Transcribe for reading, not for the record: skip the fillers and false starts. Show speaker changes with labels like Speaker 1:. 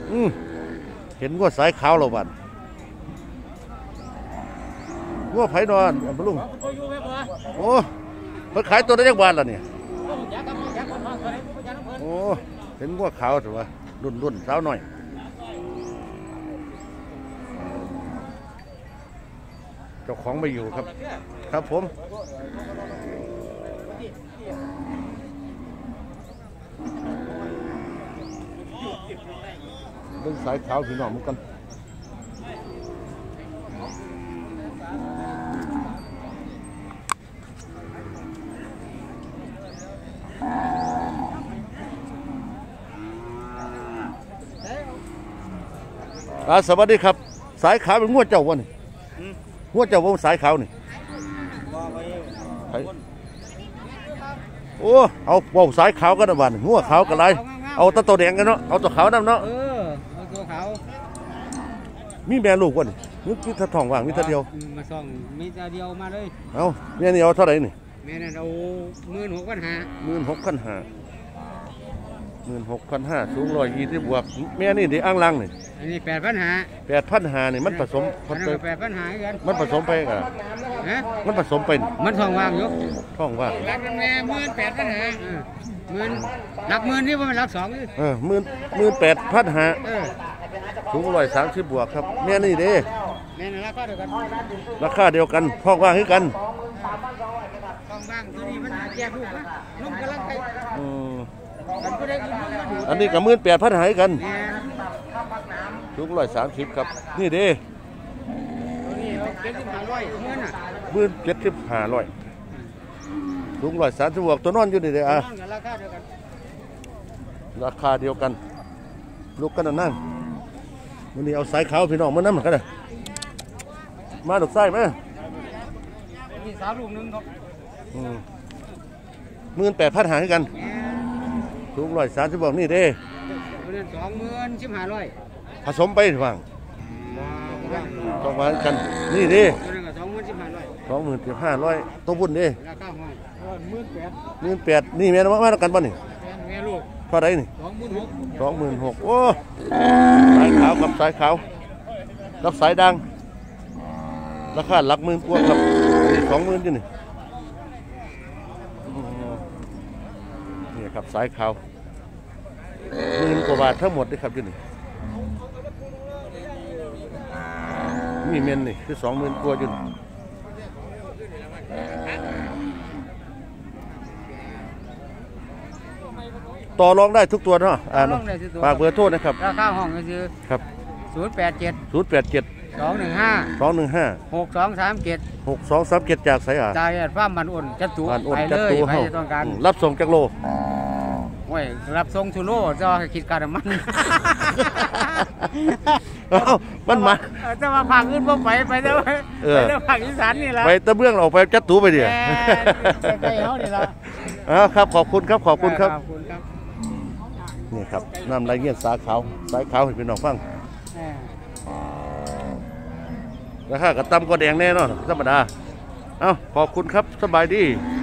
Speaker 1: เห็นว่าสายขาวเราบันว่าไผ่นอนบลุงโอ้เพิ่งขายตัวได้ยังบาทละเนี่ยโอ้เห็นว่าขาวถือว่ารุ่นสาวหน่อยเจ้าของไม่อยู่ครับครับผมเรื่องสายขาวพี่น้องเหมือนกันสวัสดีครับสายขาวเป็นงวดเจ้าวะนี่งวดเจ้าวะสายขาวนี่โอ้เอาว่าวสายขาวกันนะบ้านงวดขาวกันไรเอาตัวแดงกันเนาะเอาตัวขาวนั่นเนาะ
Speaker 2: เอาตัวขาว
Speaker 1: มีแม่ลูกวะนี่มีท่าทองว่างมีท่าเดียว
Speaker 2: มาส่องมีท่าเดียวมาเลย
Speaker 1: เอาแม่นี่เอาเท่าไหร่นี่
Speaker 2: แม่นั่นเอา16,500
Speaker 1: สูง120บวกแม่นี่ที่อ่างลังนี่
Speaker 2: อันนี้8,500
Speaker 1: นี่มันผสม
Speaker 2: 8,500กัน
Speaker 1: มันผสมไปกันมันผสมเป็น
Speaker 2: มันท้องว่างอยู่
Speaker 1: ท้องว่าง
Speaker 2: รักแม่18,500หลักหมื่นนี่ว่ามันหลัก2นี่
Speaker 1: 18,500สูง130บวกครับแม่นี่เด้
Speaker 2: แม่นี่ราคาเดียวกัน
Speaker 1: ท้องว่างคือกัน
Speaker 2: ท้องว่างตัวนี้มันแยกลูกนะนุ่มกำลังไข่
Speaker 1: อันนี้กับ18,500กันสูง130ครับนี่เด้17,500สูง130บวกตัวนอนอยู่นี่เด้ราคาเดียวกันลูกกันนั่งวันนี้เอาสายขาวพี่น้องมานั่งกันเลยมาลูกไส้ไหม
Speaker 2: มีสาวลูกนึงครับ
Speaker 1: 18,500กันสูง130บวกนี่เด้
Speaker 2: 20,500
Speaker 1: ผสมไปว่างต้องมากันนี่เด้20,500ตัวบุญเด้18,000นี่แม่นมากันป่ะนี่
Speaker 2: แม่ลูก
Speaker 1: เท่าไรนี่26,000โอ้สายขาวกับสายขาวกับสายดังราคาหลักหมื่นกว่าครับ20,000อยู่นี่ครับสายขาว10,000 กว่าบาททั้งหมดเลยครับอยู่นี่มีเมนนี่คือ20,000 กว่าอยู่ต่อรองได้ทุกตัวเนาะฝากเบอร์โทษนะครับ
Speaker 2: ราคาห้องก็คือ
Speaker 1: ครับ087 215 6237จากไสอ่ะ
Speaker 2: จ่ายฟ้ามันอุ่นจัตุไปเลยไปต้องการ
Speaker 1: รับส่งจากโล
Speaker 2: โอ้ยรับส่งชูโลจะคิดการมัน
Speaker 1: มันมา
Speaker 2: จะมาผักอื่นพวกไปเด้อผักอีสานนี่แหละ
Speaker 1: ไปตะเบื้องเราไปจัตุไปเดี๋ยว
Speaker 2: ใกล้เขานี่ละ
Speaker 1: ครับขอบคุณครับนี่ครับน้ำลายเงี้ยสายขาวให้พี่น้องฟังราคากระตำก็แดงแน่นอนธรรมดาขอบคุณครับสบายดี